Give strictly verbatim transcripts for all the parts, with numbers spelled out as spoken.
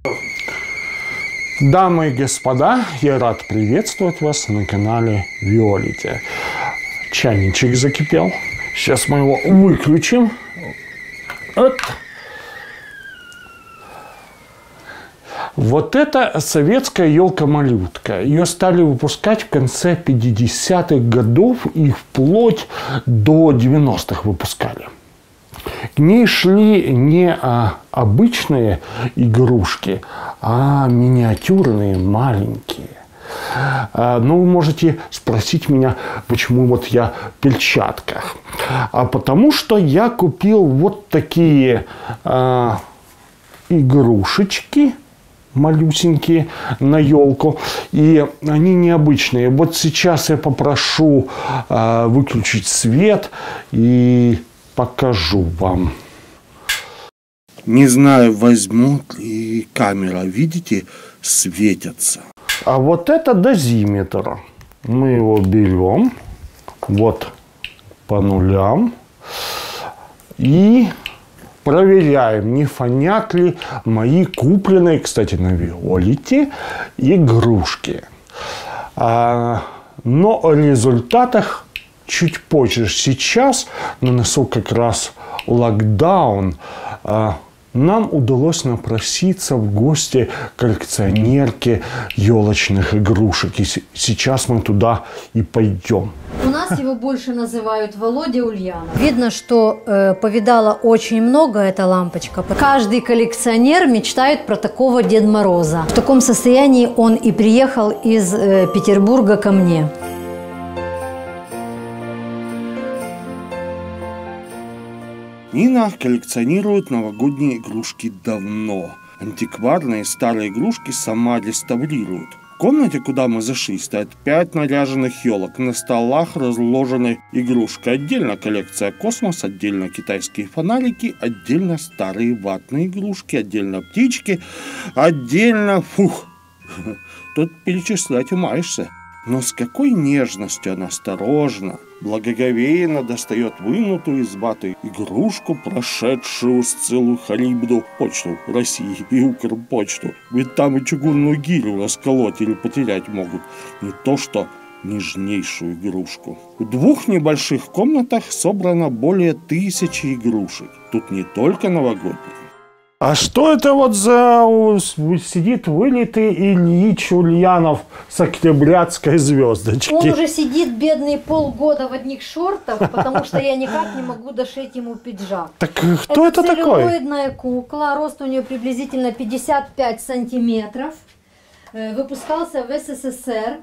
Дамы и господа, я рад приветствовать вас на канале Виолити. Чайничек закипел. Сейчас мы его выключим. Вот. Вот это советская елка-малютка. Ее стали выпускать в конце пятидесятых годов и вплоть до девяностых выпускали. К ней шли не а, обычные игрушки, а миниатюрные, маленькие. А, но вы можете спросить меня, почему вот я в перчатках. А потому что я купил вот такие а, игрушечки малюсенькие на елку, и они необычные. Вот сейчас я попрошу а, выключить свет и покажу вам. Не знаю, возьмут ли камера, видите, светятся. А вот это дозиметр. Мы его берем вот по нулям и проверяем, не фонят ли мои купленные, кстати, на Виолити игрушки. А, но о результатах чуть позже. Сейчас, нанесу как раз локдаун, нам удалось напроситься в гости к коллекционерке елочных игрушек. И сейчас мы туда и пойдем. У нас его больше называют Володя Ульянов. Видно, что э, повидала очень много эта лампочка. Каждый коллекционер мечтает про такого Деда Мороза. В таком состоянии он и приехал из э, Петербурга ко мне. Нина коллекционирует новогодние игрушки давно. Антикварные старые игрушки сама реставрирует. В комнате, куда мы зашли, стоят пять наряженных елок. На столах разложены игрушки. Отдельно коллекция космос, отдельно китайские фонарики, отдельно старые ватные игрушки, отдельно птички, отдельно... Фух, тут перечислять умаешься. Но с какой нежностью она осторожно, благоговейно достает вынутую из ваты игрушку, прошедшую с целую халибду почту России и Укрпочту. Ведь там и чугунную гирю расколоть или потерять могут. Не то что нежнейшую игрушку. В двух небольших комнатах собрано более тысячи игрушек. Тут не только новогодние. А что это вот за сидит вылитый Ильич Ульянов с октябрятской звездочки? Он уже сидит, бедный, полгода в одних шортах, потому что я никак не могу дошить ему пиджак. Так кто это, это такой? Это целлюлоидная кукла, рост у нее приблизительно пятьдесят пять сантиметров. Выпускался в СССР.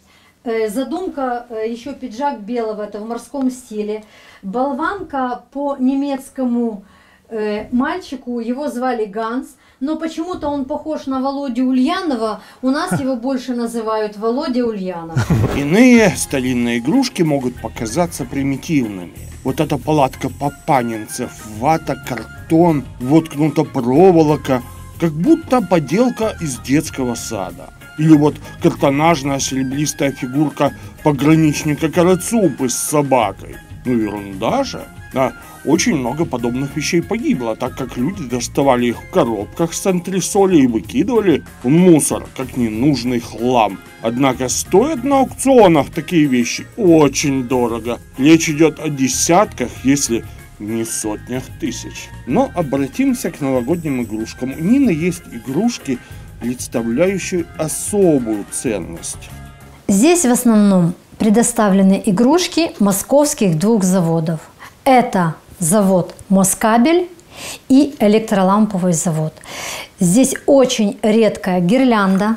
Задумка, еще пиджак белого, это в морском стиле. Болванка по немецкому мальчику, его звали Ганс, но почему-то он похож на Володю Ульянова, у нас его больше называют Володя Ульянов. Иные старинные игрушки могут показаться примитивными. Вот эта палатка папанинцев, вата, картон, воткнута проволока, как будто поделка из детского сада. Или вот картонажная серебристая фигурка пограничника Карацупы с собакой. Ну ерунда же. А очень много подобных вещей погибло, так как люди доставали их в коробках с антресолей и выкидывали в мусор, как ненужный хлам. Однако стоят на аукционах такие вещи очень дорого. Речь идет о десятках, если не сотнях тысяч. Но обратимся к новогодним игрушкам. У Нины есть игрушки, представляющие особую ценность. Здесь в основном предоставлены игрушки московских двух заводов. Это завод Москабель и электроламповый завод. Здесь очень редкая гирлянда.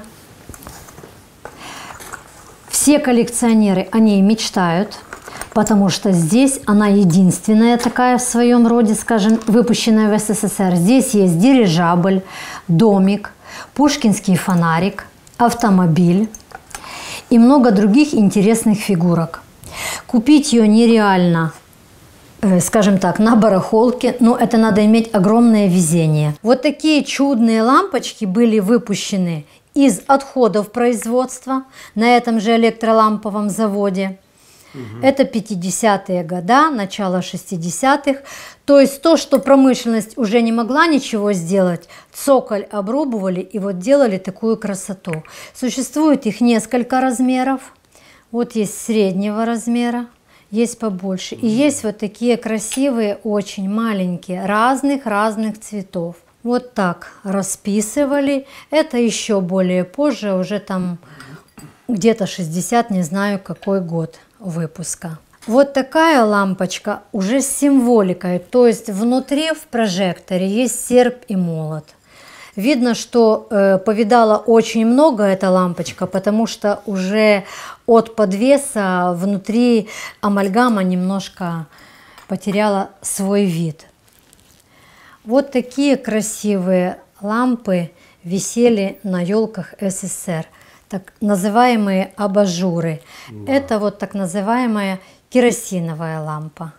Все коллекционеры о ней мечтают, потому что здесь она единственная такая в своем роде, скажем, выпущенная в СССР. Здесь есть дирижабль, домик, пушкинский фонарик, автомобиль и много других интересных фигурок. Купить ее нереально, скажем так, на барахолке, но это надо иметь огромное везение. Вот такие чудные лампочки были выпущены из отходов производства на этом же электроламповом заводе. Угу. Это пятидесятые годы, начало шестидесятых. То есть то, что промышленность уже не могла ничего сделать, цоколь обрубывали и вот делали такую красоту. Существует их несколько размеров. Вот есть среднего размера, есть побольше. И есть вот такие красивые, очень маленькие, разных-разных цветов. Вот так расписывали. Это еще более позже, уже там где-то шестьдесят, не знаю какой год выпуска. Вот такая лампочка уже с символикой, то есть внутри в прожекторе есть серп и молот. Видно, что э, повидала очень много эта лампочка, потому что уже от подвеса внутри амальгама немножко потеряла свой вид. Вот такие красивые лампы висели на елках СССР, так называемые абажуры. Да. Это вот так называемая керосиновая лампа.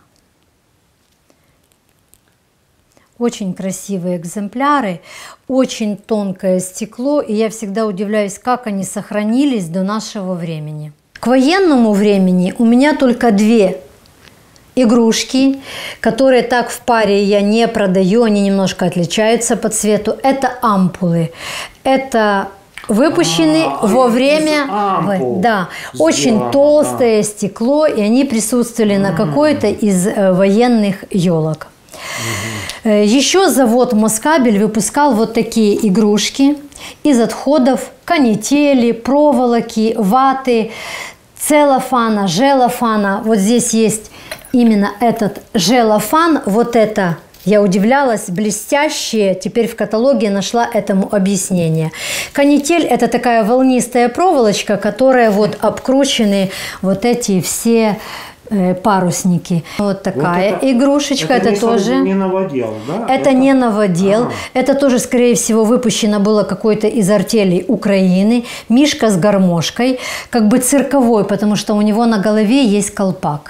Очень красивые экземпляры, очень тонкое стекло, и я всегда удивляюсь, как они сохранились до нашего времени. К военному времени у меня только две игрушки, которые так в паре я не продаю, они немножко отличаются по цвету. Это ампулы. Это выпущены а, во время, да, очень да, толстое да. стекло, и они присутствовали mm. на какой-то из э, военных елок. Mm-hmm. Еще завод Москабель выпускал вот такие игрушки из отходов канители, проволоки, ваты, целлофана, желофана. Вот здесь есть именно этот желофан, вот это, я удивлялась, блестящие, теперь в каталоге нашла этому объяснение. Канитель – это такая волнистая проволочка, которая вот обкручены вот эти все э, парусники. Вот такая вот это, игрушечка, это, это тоже… не новодел, да? Это, это... не новодел, ага. Это тоже, скорее всего, выпущено было какой-то из артелей Украины. Мишка с гармошкой, как бы цирковой, потому что у него на голове есть колпак.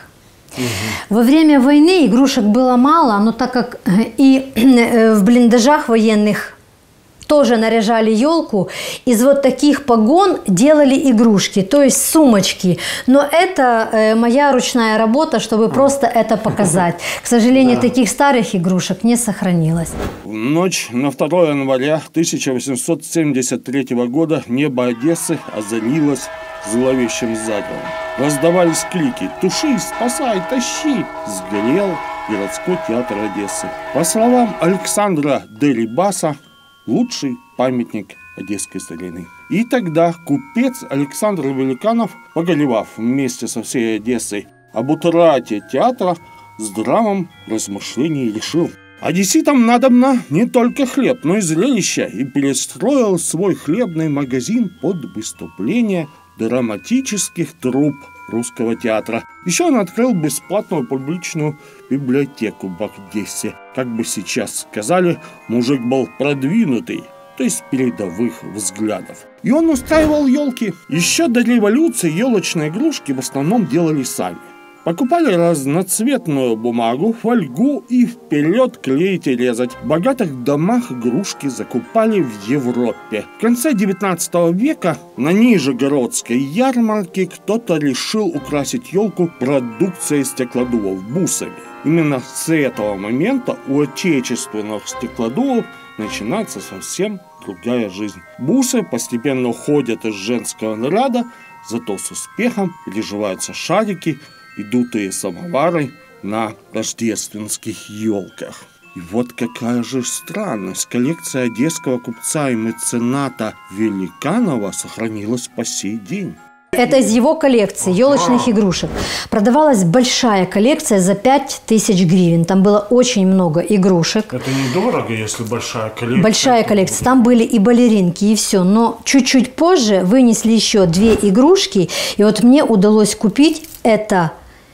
Во время войны игрушек было мало, но так как и в блиндажах военных тоже наряжали елку, из вот таких погон делали игрушки, то есть сумочки. Но это моя ручная работа, чтобы просто это показать. К сожалению, да. таких старых игрушек не сохранилось. В ночь на второе января тысяча восемьсот семьдесят третьего года небо Одессы озарилось зловещим загаром. Раздавались крики «Туши! Спасай! Тащи!» Сгорел городской театр Одессы. По словам Александра Дерибаса, лучший памятник одесской старины. И тогда купец Александр Великанов, погоревав вместе со всей Одессой об утрате театра, в здравом размышлении решил: одесситам надобно не только хлеб, но и зрелище, и перестроил свой хлебный магазин под выступление драматических труп русского театра. Еще он открыл бесплатную публичную библиотеку в Одессе. Как бы сейчас сказали, мужик был продвинутый, то есть передовых взглядов. И он устраивал елки. Еще до революции елочные игрушки в основном делали сами. Покупали разноцветную бумагу, фольгу и вперед клеить и резать. В богатых домах игрушки закупали в Европе. В конце девятнадцатого века на Нижегородской ярмарке кто-то решил украсить елку продукцией стеклодувов, бусами. Именно с этого момента у отечественных стеклодувов начинается совсем другая жизнь. Бусы постепенно уходят из женского наряда, зато с успехом переживаются шарики и дутые самовары на рождественских елках. И вот какая же странность. Коллекция одесского купца и мецената Великанова сохранилась по сей день. Это из его коллекции елочных игрушек. Продавалась большая коллекция за пять тысяч гривен. Там было очень много игрушек. Это недорого, если большая коллекция. Большая коллекция. Там были и балеринки, и все. Но чуть-чуть позже вынесли еще две игрушки. И вот мне удалось купить это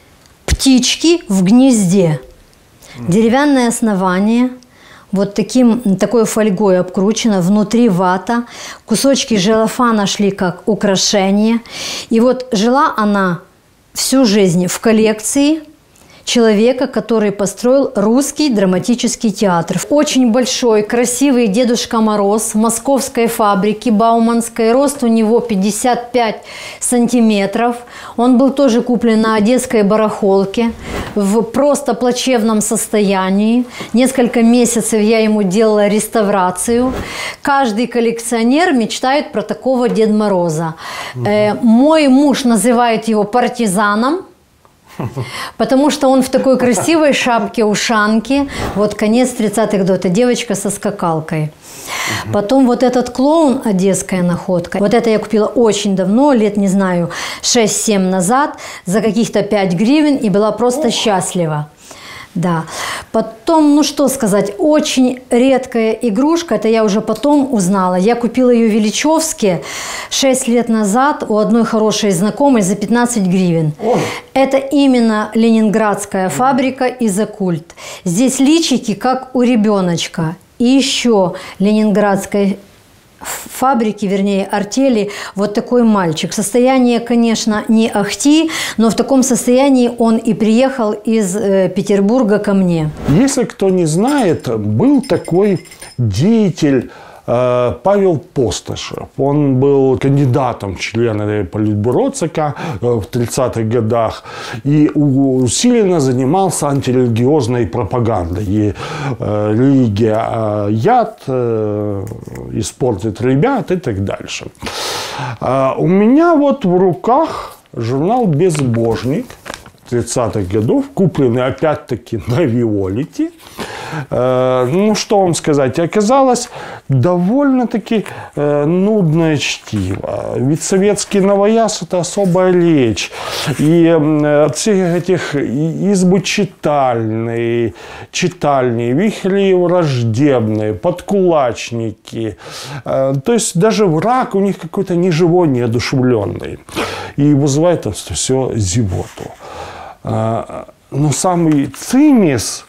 птички в гнезде. Деревянное основание. Вот таким, такой фольгой обкручено, внутри вата, кусочки желофана шли как украшение. И вот жила она всю жизнь в коллекции. человека, который построил русский драматический театр. Очень большой, красивый Дедушка Мороз московской фабрики Бауманской. Рост у него пятьдесят пять сантиметров. Он был тоже куплен на одесской барахолке в просто плачевном состоянии. Несколько месяцев я ему делала реставрацию. Каждый коллекционер мечтает про такого Деда Мороза. Угу. Э, мой муж называет его партизаном, потому что он в такой красивой шапке-ушанке. Вот конец тридцатых годов. Это девочка со скакалкой. Угу. Потом вот этот клоун, одесская находка. Вот это я купила очень давно, лет, не знаю, шесть-семь назад, за каких-то пять гривен и была просто Ох. счастлива. Да. Потом, ну что сказать, очень редкая игрушка, это я уже потом узнала. Я купила ее в Ильичевске шесть лет назад у одной хорошей знакомой за пятнадцать гривен. Ой. Это именно ленинградская фабрика «Изокульт». Здесь личики, как у ребеночка. И еще ленинградской фабрики, вернее, артели, вот такой мальчик. Состояние, конечно, не ахти, но в таком состоянии он и приехал из э, Петербурга ко мне. Если кто не знает, был такой деятель э, Павел Постышев. Он был кандидатом в члены Политбюро ЦК в тридцатых годах и усиленно занимался антирелигиозной пропагандой. И э, религия э, яд, э, испортит ребят и так дальше. А у меня вот в руках журнал «Безбожник» тридцатых годов, купленный опять-таки на Виолете. Э, ну, что вам сказать, оказалось довольно-таки э, нудное чтиво. Ведь советский новояз – это особая речь. И э, от всех этих избы читальные, читальные, вихри враждебные, подкулачники. Э, то есть даже враг у них какой-то неживой, неодушевленный. И вызывает это все зевоту. Но самый цимис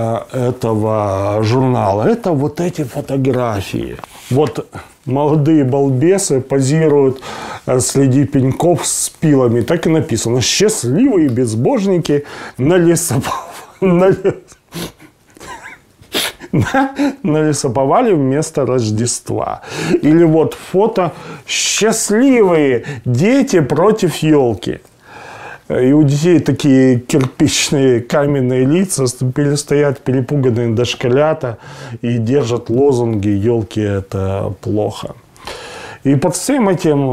этого журнала – это вот эти фотографии. Вот молодые балбесы позируют среди пеньков с пилами. Так и написано: «Счастливые безбожники на лесоповале на лесоповале вместо Рождества». Или вот фото «Счастливые дети против елки». И у детей такие кирпичные каменные лица, стоят перепуганные дошколята и держат лозунги «Елки – это плохо». И под всем этим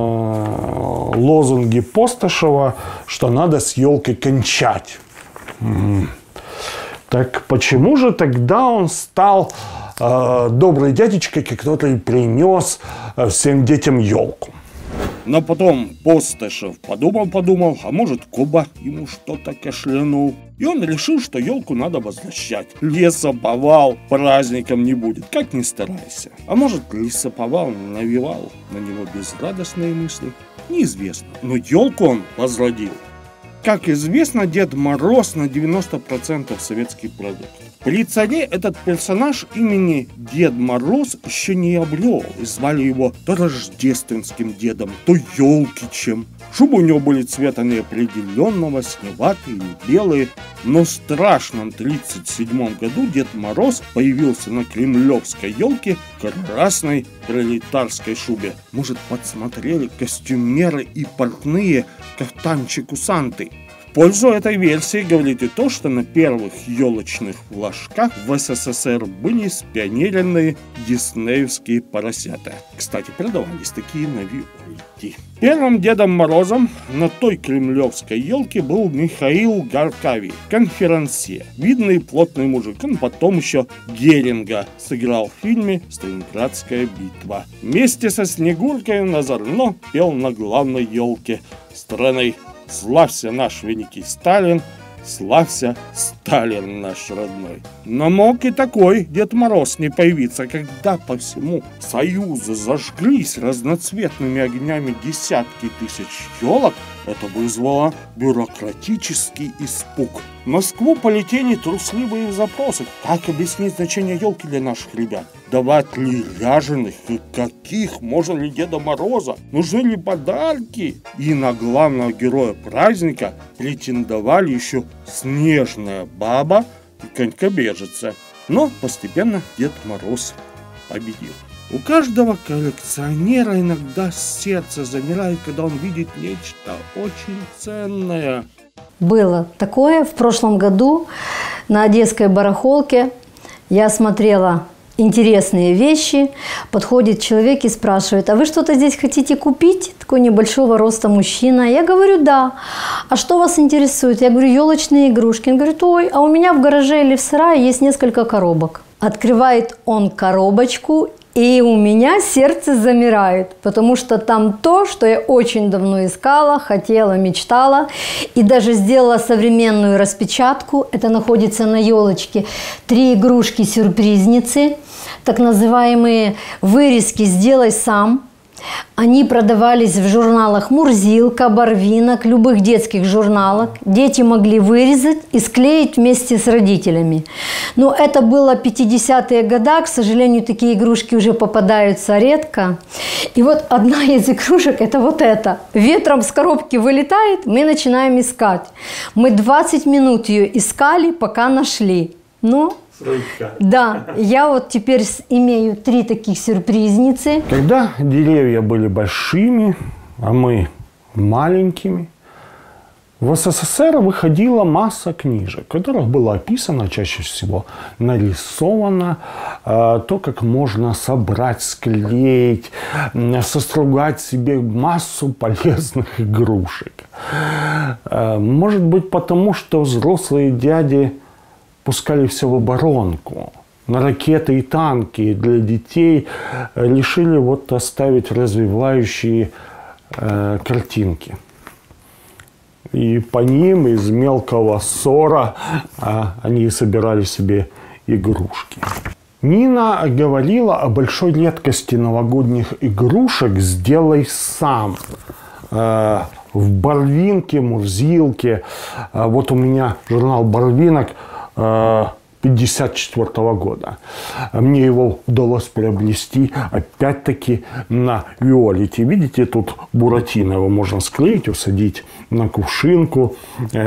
э, лозунги Постышева, что надо с елкой кончать. М-м. Так почему же тогда он стал э, доброй дядечкой, как кто-то и принес э, всем детям елку? Но потом Постышев подумал-подумал, а может, Коба ему что-то кашлянул. И он решил, что елку надо возвращать. Лесоповал праздником не будет, как ни старайся. А может, лесоповал навевал на него безрадостные мысли? Неизвестно. Но елку он возродил. Как известно, Дед Мороз на девяносто процентов советский продукт. При царе этот персонаж имени Дед Мороз еще не обрел, и звали его то рождественским дедом, то елкичем. Шубы у него были цвета неопределенного, синеватые и белые. Но в страшном тридцать седьмом году Дед Мороз появился на кремлевской елке в красной пролетарской шубе. Может, подсмотрели костюмеры и портные кафтанчик-усанты. В пользу этой версии говорит и то, что на первых елочных флажках в СССР были спионеренные диснеевские поросята. Кстати, продавались такие на Виолете. Первым Дедом Морозом на той кремлевской елке был Михаил Гаркавий, конферансье. Видный плотный мужик. Он потом еще Геринга сыграл в фильме «Сталинградская битва». Вместе со Снегуркой он озорно пел на главной елке страны. Славься наш великий Сталин, славься Сталин наш родной. Но мог и такой Дед Мороз не появиться, когда по всему Союзу зажглись разноцветными огнями десятки тысяч елок. Это вызвало бюрократический испуг. В Москву полетели трусливые запросы. Как объяснить значение елки для наших ребят? Давать ли ряженых и каких? Можно ли Деда Мороза? Нужны ли подарки? И на главного героя праздника претендовали еще Снежная баба и Конькобежица. Но постепенно Дед Мороз победил. У каждого коллекционера иногда сердце замирает, когда он видит нечто очень ценное. Было такое в прошлом году на Одесской барахолке. Я смотрела интересные вещи. Подходит человек и спрашивает: а вы что-то здесь хотите купить? Такой небольшого роста мужчина. Я говорю: да. А что вас интересует? Я говорю: елочные игрушки. Он говорит: ой, а у меня в гараже или в сарае есть несколько коробок. Открывает он коробочку, и у меня сердце замирает, потому что там то, что я очень давно искала, хотела, мечтала, и даже сделала современную распечатку. Это находится на елочке. Три игрушки-сюрпризницы, так называемые вырезки «Сделай сам». Они продавались в журналах «Мурзилка», «Барвинок», любых детских журналах. Дети могли вырезать и склеить вместе с родителями. Но это было пятидесятые годы, к сожалению, такие игрушки уже попадаются редко. И вот одна из игрушек – это вот эта. Ветром с коробки вылетает, мы начинаем искать. Мы двадцать минут ее искали, пока нашли. Но да, я вот теперь имею три таких сюрпризницы. Когда деревья были большими, а мы маленькими, в СССР выходила масса книжек, в которых было описано, чаще всего нарисовано, э, то, как можно собрать, склеить, э, состругать себе массу полезных игрушек. Э, может быть, потому что взрослые дяди пускали все в оборонку. На ракеты и танки для детей решили вот оставить развивающие э, картинки. И по ним из мелкого ссора э, они собирали себе игрушки. Нина говорила о большой редкости новогодних игрушек «Сделай сам». Э, в Барвинке, Мурзилке. Э, вот у меня журнал «Барвинок» пятьдесят четвёртого года. Мне его удалось приобрести опять-таки на Виолете. Видите, тут Буратино, его можно склеить, усадить на кувшинку.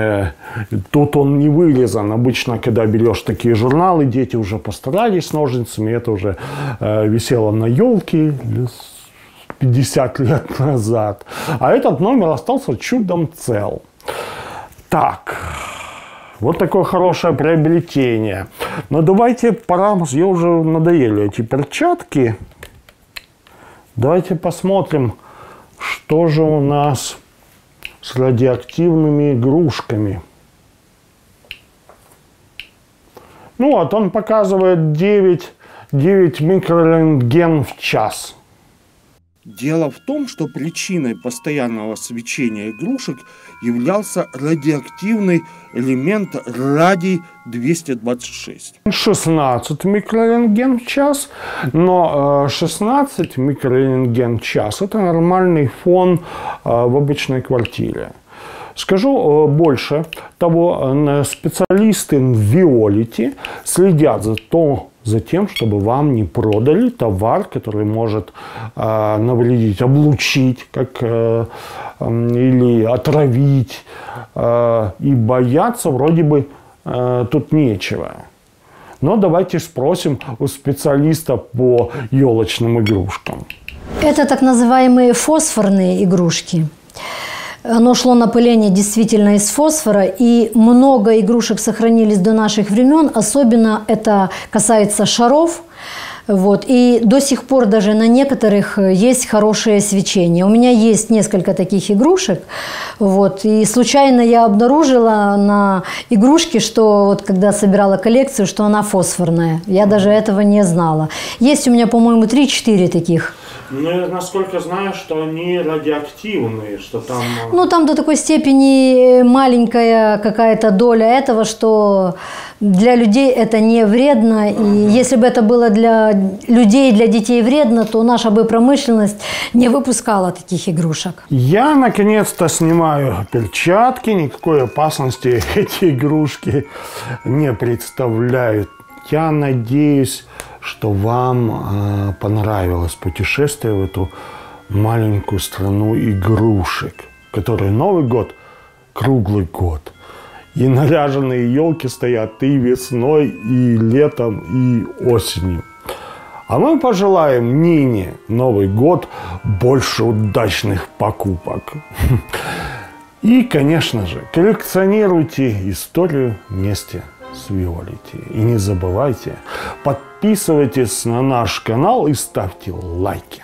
Тут он не вырезан. Обычно, когда берешь такие журналы, дети уже постарались с ножницами, это уже висело на елке пятьдесят лет назад. А этот номер остался чудом цел. Так. Вот такое хорошее приобретение. Но давайте, пора, мне уже надоели эти перчатки. Давайте посмотрим, что же у нас с радиоактивными игрушками. Ну вот, он показывает девять, девять микрорентген в час. Дело в том, что причиной постоянного свечения игрушек являлся радиоактивный элемент радий двести двадцать шесть. шестнадцать микрорентген в час, но шестнадцать микрорентген в час – это нормальный фон в обычной квартире. Скажу больше того, специалисты в Виолете следят за то, за тем, чтобы вам не продали товар, который может э, навредить, облучить, как, э, э, или отравить. Э, и бояться вроде бы э, тут нечего. Но давайте спросим у специалиста по елочным игрушкам. Это так называемые фосфорные игрушки. Оно шло напыление действительно из фосфора, и много игрушек сохранились до наших времен, особенно это касается шаров. Вот. И до сих пор даже на некоторых есть хорошее свечение. У меня есть несколько таких игрушек. Вот. И случайно я обнаружила на игрушке, что вот когда собирала коллекцию, что она фосфорная. Я даже этого не знала. Есть у меня, по-моему, три-четыре таких. Ну, я насколько знаю, что они радиоактивные, что там... Ну, там до такой степени маленькая какая-то доля этого, что для людей это не вредно. И если бы это было для людей, для детей вредно, то наша бы промышленность не выпускала таких игрушек. Я наконец-то снимаю перчатки. Никакой опасности эти игрушки не представляют. Я надеюсь, что вам э, понравилось путешествие в эту маленькую страну игрушек, в которой Новый год круглый год. И наряженные елки стоят и весной, и летом, и осенью. А мы пожелаем Нине Новый год больше удачных покупок. И, конечно же, коллекционируйте историю вместе с Виолетти. И не забывайте, подписывайтесь на наш канал и ставьте лайки.